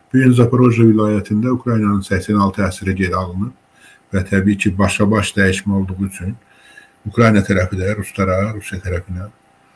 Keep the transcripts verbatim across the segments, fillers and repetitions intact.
Bu gün Zaporojye vilayətində Ukraynanın səksən altı əsiri geri alınıb və təbii ki, başa-baş dəyişmə olduğu üçün Ukrayna tərəfi də Ruslara, Rusiya tərəfinə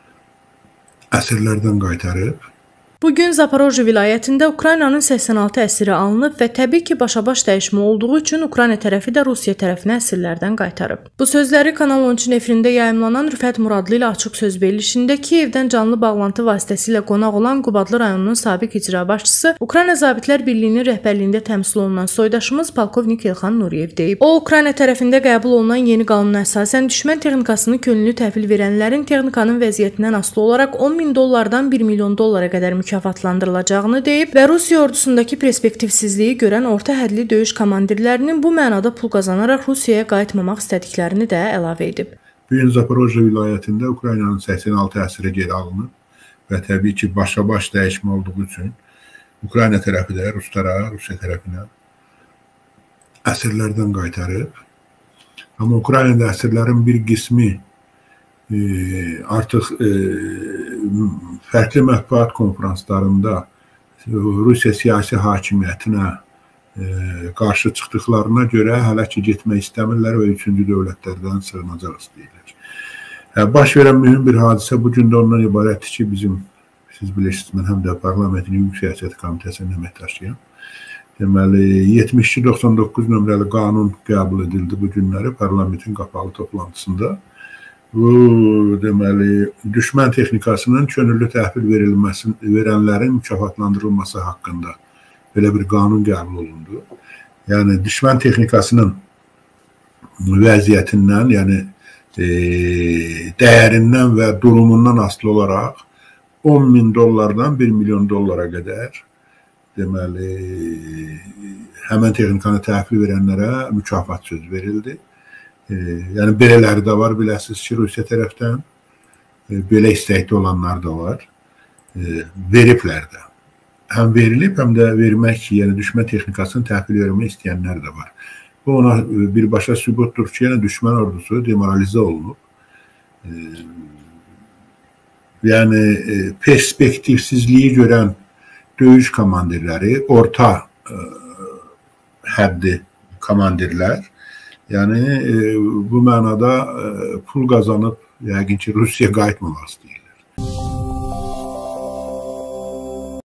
əsirlərdən qaytarıb. Bugün Zaporojye vilayətində Ukraynanın səksən altı əsiri alınıb və təbii ki, başa-baş dəyişmə olduğu üçün Ukrayna tərəfi də Rusiya tərəfinə əsirlərdən qaytarıb. Bu sözləri Kanal on üçün efirində yayımlanan Rüfət Muradlı ilə açıq söz verilişində Kiyevdən canlı bağlantı vasitəsilə qonaq olan Qubadlı rayonunun sabiq icra başçısı, Ukrayna Zabitlər Birliyinin rəhbərliyində təmsil olunan soydaşımız polkovnik Elxan Nuriyev deyib. O, Ukrayna tərəfində qəbul olunan yeni qanuna əsasən düşmən texnikasını könüllü təhvil verənlərin texnikanın vəziyyətindən asılı olaraq on min dollardan bir milyon dollara qədər mükafatlandırılacağını mükafatlandırılacağını deyib və Rusiya ordusundakı perspektivsizliyi görən orta hədli döyüş komandirlərinin bu mənada pul qazanaraq Rusiyaya qayıtmamaq istədiklərini də əlavə edib. Bu gün Zaporojye vilayətində Ukraynanın səksən altı əsiri geri alınıb və təbii ki, başa-baş dəyişmə olduğu üçün Ukrayna tərəfi də Ruslara, Rusiya tərəfinə əsirlərdən qaytarıb. Amma Ukraynada əsirlərin bir qismi e, artıq e, fərqli mətbuat konferanslarında Rusiya siyasi hakimiyyətinə e, qarşı çıxdıqlarına görə hələ ki getmək istəmirlər və üçüncü dövlətlərdən sığınacaq istəyirlər. E, baş verən mühüm bir hadisə bu gün də ondan ibarətdir ki, bizim, siz bilirsiniz, mən həm də Parlamentin Hüquq Siyasəti Komitəsinin əməkdaşıyam. Deməli, yetmiş iki doxsan doqquz nömrəli qanun qəbul edildi bu günləri Parlamentin qapalı toplantısında. Bu, deməli, düşmən texnikasının könüllü təhvil verilməsi, verənlərin mükafatlandırılması haqqında belə bir qanun qəbul olundu. Yəni, düşmən texnikasının vəziyyətindən, yəni e, dəyərindən və durumundan asılı olaraq on min dollardan bir milyon dollara qədər deməli, həmən texnikanı təhvil verənlərə mükafat söz verildi. E, yəni belələri də var, biləsiniz ki, Rusiya tərəfdən e, belə istəkli olanlar da var, e, veriblər də. Həm verilib, həm də vermək, yəni düşmən texnikasını təhvil vermək istəyənlər də var. Bu ona e, birbaşa sübutdur ki, yəni düşmən ordusu demoralizə olunub. E, yəni e, perspektivsizliyi görən döyüş komandirləri, orta e, həddi komandirlər, yəni e, bu mənada e, pul qazanıb, yəqin ki, Rusiya qayıtmamaq istəyir.